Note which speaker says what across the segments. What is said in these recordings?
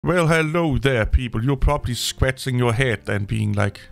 Speaker 1: Well, hello there, people. You're probably scratching your head and being like,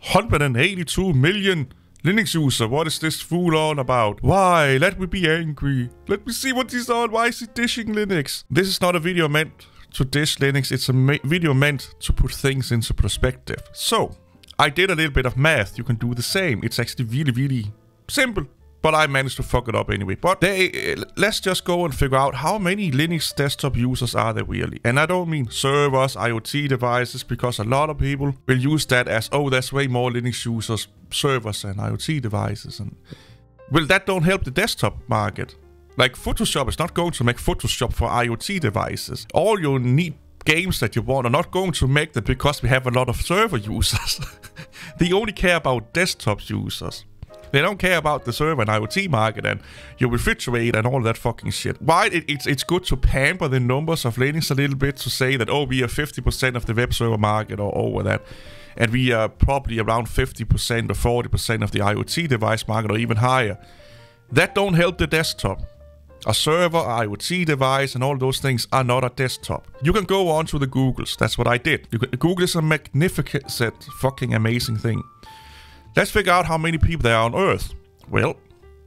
Speaker 1: 182 million Linux user, what is this fool on about? Why? Let me be angry. Let me see what he's on. Why is he dishing Linux? This is not a video meant to dish Linux. It's a video meant to put things into perspective. So, I did a little bit of math. You can do the same. It's actually really, really simple. But I managed to fuck it up anyway. But let's just go and figure out how many Linux desktop users are there really. And I don't mean servers, IoT devices, because a lot of people will use that as, oh, there's way more Linux users, servers and IoT devices. And well, that don't help the desktop market. Like Photoshop is not going to make Photoshop for IoT devices. All your neat games that you want are not going to make them because we have a lot of server users. They only care about desktop users. They don't care about the server and IoT market and your refrigerator and all that fucking shit. Why it's good to pamper the numbers of Linux a little bit to say that, oh, we are 50% of the web server market or over that. And we are probably around 50% or 40% of the IoT device market or even higher. That don't help the desktop. A server, IoT device and all those things are not a desktop. You can go on to the Googles. That's what I did. Google is a magnificent, fucking amazing thing. Let's figure out how many people there are on Earth. Well,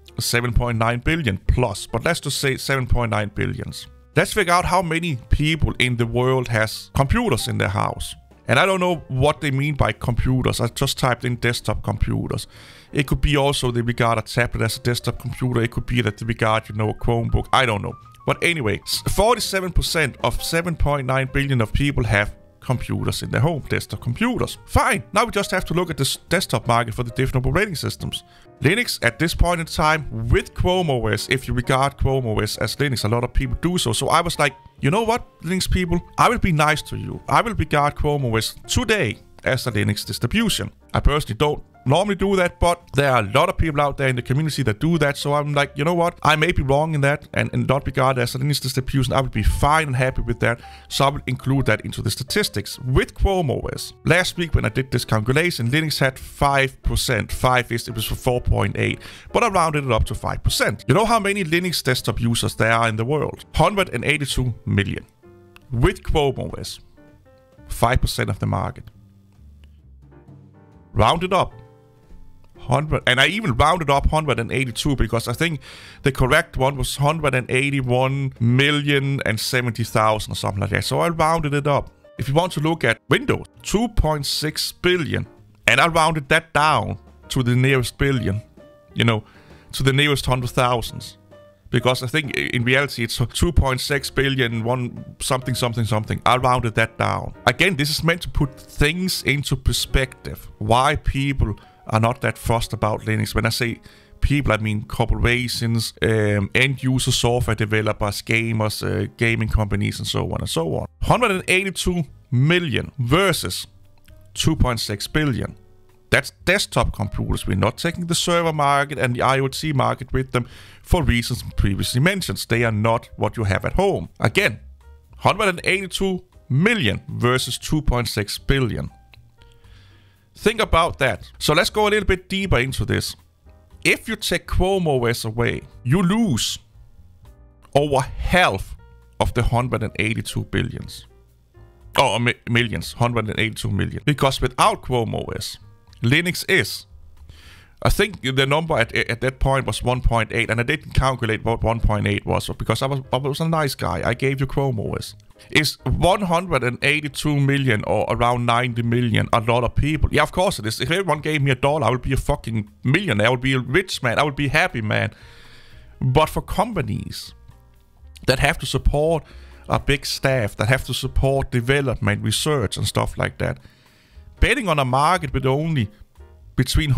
Speaker 1: 7.9 billion plus, but let's just say 7.9 billions. Let's figure out how many people in the world has computers in their house. And I don't know what they mean by computers. I just typed in desktop computers. It could be also they regard a tablet as a desktop computer. It could be that they regard, a Chromebook. I don't know. But anyway, 47% of 7.9 billion of people have computers in their home, desktop computers. Fine, now we just have to look at the desktop market for the different operating systems. Linux at this point in time with Chrome OS, if you regard Chrome OS as Linux, a lot of people do so. So I was like, you know what, Linux people, I will be nice to you. I will regard Chrome OS today as a Linux distribution. I personally don't normally do that, but there are a lot of people out there in the community that do that, so I'm like, you know what, I may be wrong in that and not regard it as a Linux distribution. I would be fine and happy with that, so I will include that into the statistics. With Chrome OS, last week when I did this calculation, Linux had 5%. 5 is, it was for 4.8, but I rounded it up to 5%. You know how many Linux desktop users there are in the world? 182 million. With Chrome OS, 5% of the market. Rounded up. 100, and I even rounded up 182 because I think the correct one was 181,070,000 or something like that. So I rounded it up. If you want to look at Windows, 2.6 billion, and I rounded that down to the nearest billion, to the nearest 100,000s. Because I think in reality it's 2.6 billion, something. I rounded that down. Again, this is meant to put things into perspective. Why people are not that fussed about Linux. When I say people, I mean corporations, end-user software developers, gamers, gaming companies, and so on and so on. 182 million versus 2.6 billion. That's desktop computers. We're not taking the server market and the IoT market with them for reasons previously mentioned. They are not what you have at home. Again, 182 million versus 2.6 billion. Think about that. So let's go a little bit deeper into this. If you take Chrome OS away, you lose over half of the 182 billions. Oh, millions, 182 million. Because without Chrome OS, Linux is, I think the number at that point was 1.8, and I didn't calculate what 1.8 was, because I was a nice guy. I gave you Chrome OS. Is 182 million or around 90 million a lot of people? Yeah, of course it is. If everyone gave me $1, I would be a fucking millionaire. I would be a rich man. I would be a happy man. But for companies that have to support a big staff, that have to support development, research and stuff like that, betting on a market with only between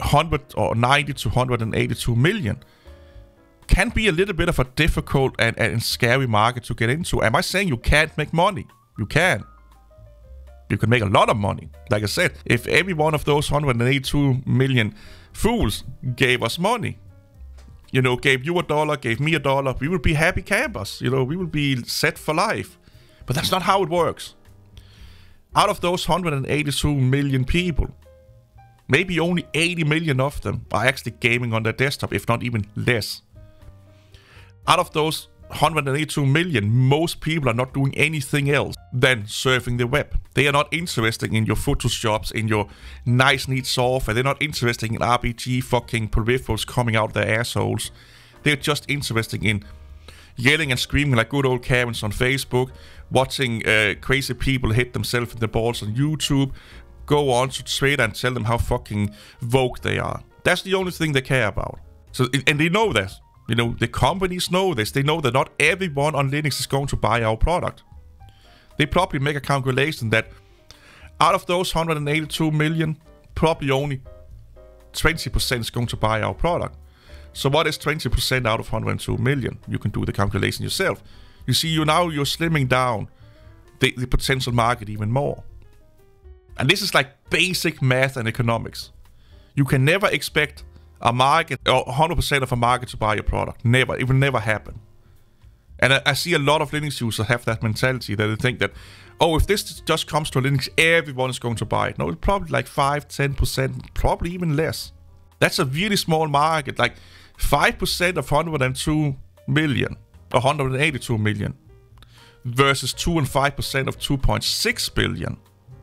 Speaker 1: 90 to 182 million can be a little bit of a difficult and scary market to get into. Am I saying you can't make money? You can. You can make a lot of money. Like I said, if every one of those 182 million fools gave us money, gave you $1, gave me $1, we would be happy campers. We would be set for life. But that's not how it works. Out of those 182 million people, maybe only 80 million of them are actually gaming on their desktop, if not even less. Out of those 182 million, most people are not doing anything else. than surfing the web. They are not interested in your Photoshops, in your nice, neat software. They're not interested in RPG fucking peripherals coming out their assholes. They're just interested in yelling and screaming like good old Karens on Facebook, watching crazy people hit themselves in the balls on YouTube, go on to Twitter and tell them how fucking woke they are. That's the only thing they care about. So, and they know that. You know, the companies know this. They know that not everyone on Linux is going to buy our product. They probably make a calculation that out of those 182 million, probably only 20% is going to buy our product. So what is 20% out of 102 million? You can do the calculation yourself. You see, you're slimming down the potential market even more. And this is like basic math and economics. You can never expect a market, or 100% of a market to buy your product. Never. It will never happen. And I see a lot of Linux users have that mentality that they think that, oh, if this just comes to Linux, everyone is going to buy it. No, it's probably like 5-10%, probably even less. That's a really small market, like 5% of 102 million, or 182 million, versus 2 and 5% of 2.6 billion.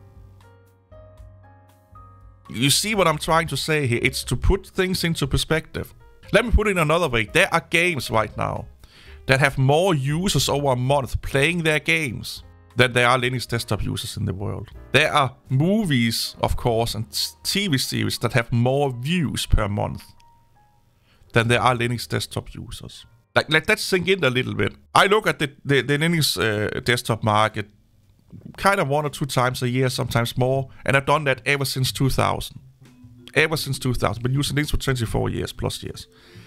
Speaker 1: You see what I'm trying to say here? It's to put things into perspective. Let me put it another way. There are games right now that have more users over a month playing their games than there are Linux desktop users in the world. There are movies, of course, and TV series that have more views per month than there are Linux desktop users. Like, let that sink in a little bit. I look at the Linux desktop market kind of 1 or 2 times a year, sometimes more, and I've done that ever since 2000. Ever since 2000. Been using Linux for 24 years, plus years.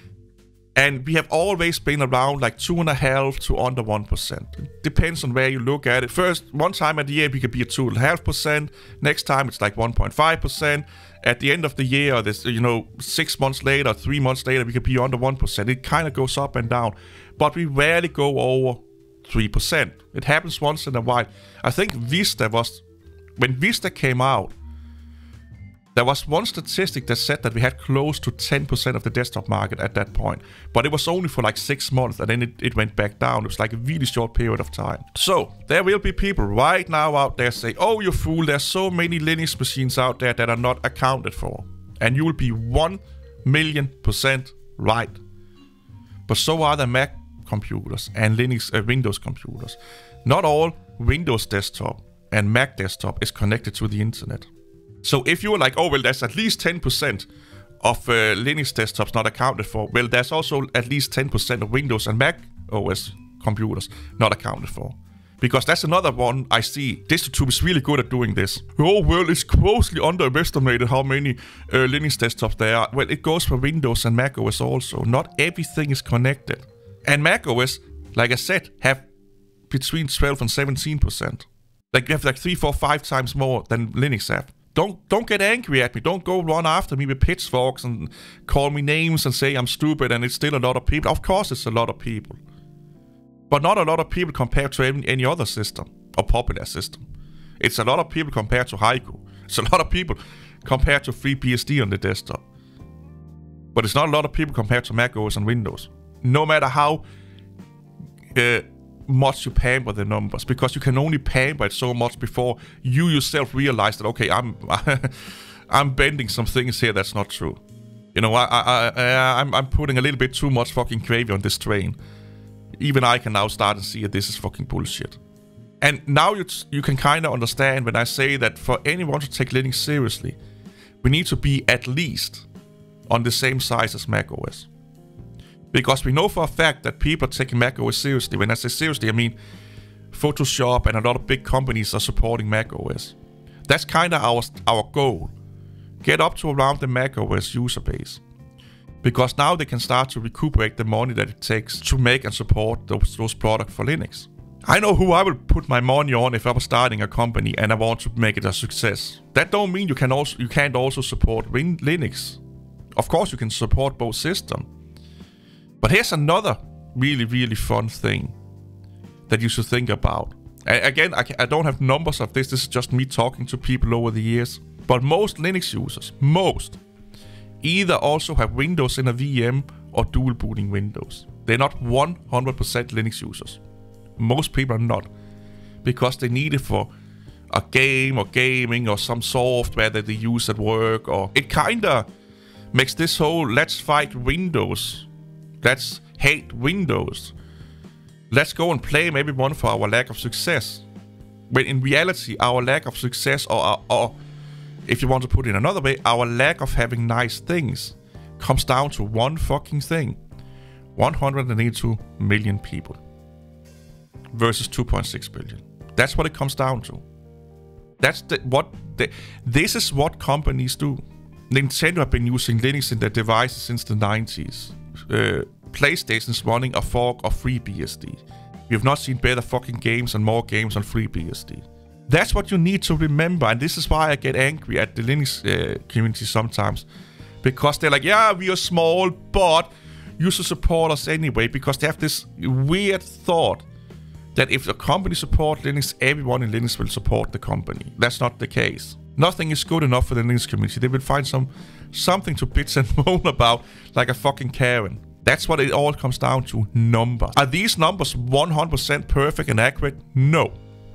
Speaker 1: And we have always been around like 2.5% to under 1%. It depends on where you look at it. First, one time at the year, we could be at 2.5%. Next time, it's like 1.5%. At the end of the year, this, 6 months later, 3 months later, we could be under 1%. It kind of goes up and down. But we rarely go over 3%. It happens once in a while. I think when Vista came out, there was one statistic that said that we had close to 10% of the desktop market at that point. But it was only for like 6 months, and then it went back down. It was like a really short period of time. So, there will be people right now out there say, oh, you fool, there's so many Linux machines out there that are not accounted for. And you will be 1,000,000% right. But so are the Mac computers and Windows computers. Not all Windows desktop and Mac desktop is connected to the internet. So if you're like, oh, well, there's at least 10% of Linux desktops not accounted for, well, there's also at least 10% of Windows and Mac OS computers not accounted for. Because that's another one I see. DistroTube is really good at doing this. Oh, well, it's grossly underestimated how many Linux desktops there are. Well, it goes for Windows and Mac OS also. Not everything is connected. And Mac OS, like I said, have between 12 and 17%. Like, you have like 3, 4, 5 times more than Linux have. Don't get angry at me. Don't go run after me with pitchforks and call me names and say I'm stupid and it's still a lot of people. Of course it's a lot of people. But not a lot of people compared to any other system or popular system. It's a lot of people compared to Haiku. It's a lot of people compared to FreeBSD on the desktop. But it's not a lot of people compared to Mac OS and Windows. No matter how much you pamper the numbers, because you can only pamper it so much before you yourself realize that, okay, I'm bending some things here that's not true. I'm putting a little bit too much fucking gravy on this train. Even I can now start to see that this is fucking bullshit. And now you can kind of understand when I say that for anyone to take Linux seriously, we need to be at least on the same size as Mac OS. Because we know for a fact that people are taking Mac OS seriously. When I say seriously, I mean Photoshop and a lot of big companies are supporting Mac OS. That's kind of our goal. Get up to around the Mac OS user base. Because now they can start to recuperate the money that it takes to make and support those products for Linux. I know who I will put my money on if I was starting a company and I want to make it a success. That don't mean you can't also support Linux. Of course you can support both systems. But here's another really, really fun thing that you should think about. Again, I don't have numbers of this. This is just me talking to people over the years. But most Linux users, either also have Windows in a VM or dual booting Windows. They're not 100% Linux users. Most people are not. because they need it for a game or gaming or some software that they use at work. Or it kinda makes this whole let's fight Windows, let's hate Windows, let's go and blame everyone for our lack of success. When in reality, our lack of success, or if you want to put it another way, our lack of having nice things comes down to one fucking thing. 182 million people versus 2.6 billion. That's what it comes down to. This is what companies do. Nintendo have been using Linux in their devices since the 90s. PlayStation's running a fork of FreeBSD. We have not seen better fucking games and more games on FreeBSD. That's what you need to remember, and this is why I get angry at the Linux community sometimes. Because they're like, yeah, we are small, but you should support us anyway, because they have this weird thought that if a company supports Linux, everyone in Linux will support the company. That's not the case. Nothing is good enough for the Linux community. They will find something to bitch and moan about, like a fucking Karen. That's what it all comes down to, numbers. Are these numbers 100% perfect and accurate? No.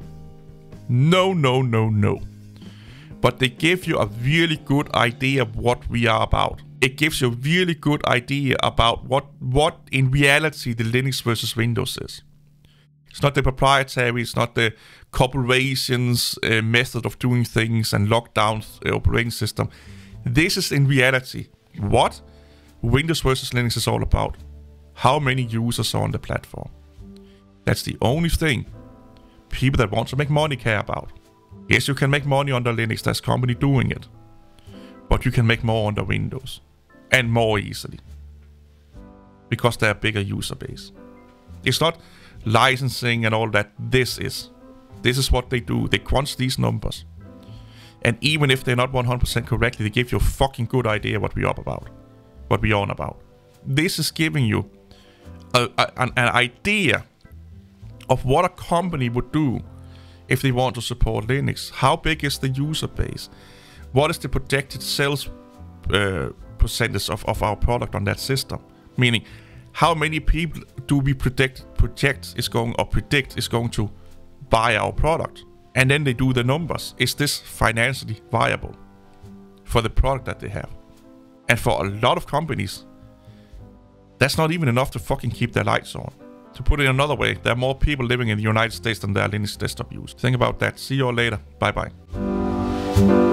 Speaker 1: No. But they give you a really good idea of what we are about. It gives you a really good idea about what in reality the Linux versus Windows is. It's not the proprietary, it's not the corporation's method of doing things and lockdown operating system. This is in reality what Windows versus Linux is all about. How many users are on the platform. That's the only thing people that want to make money care about. Yes, you can make money under Linux, there's company doing it. But you can make more under Windows. And more easily. Because they're a bigger user base. It's not licensing and all that. This is what they do. They crunch these numbers. And even if they're not 100% correctly, they give you a fucking good idea what we're up about. What we're on about. This is giving you an idea of what a company would do if they want to support Linux. How big is the user base? What is the projected sales percentage of our product on that system? Meaning, how many people do we predict is going to buy our product? And then they do the numbers. Is this financially viable for the product that they have? And for a lot of companies, that's not even enough to fucking keep their lights on. To put it another way, there are more people living in the United States than there are Linux desktop users. Think about that. See you all later. Bye bye.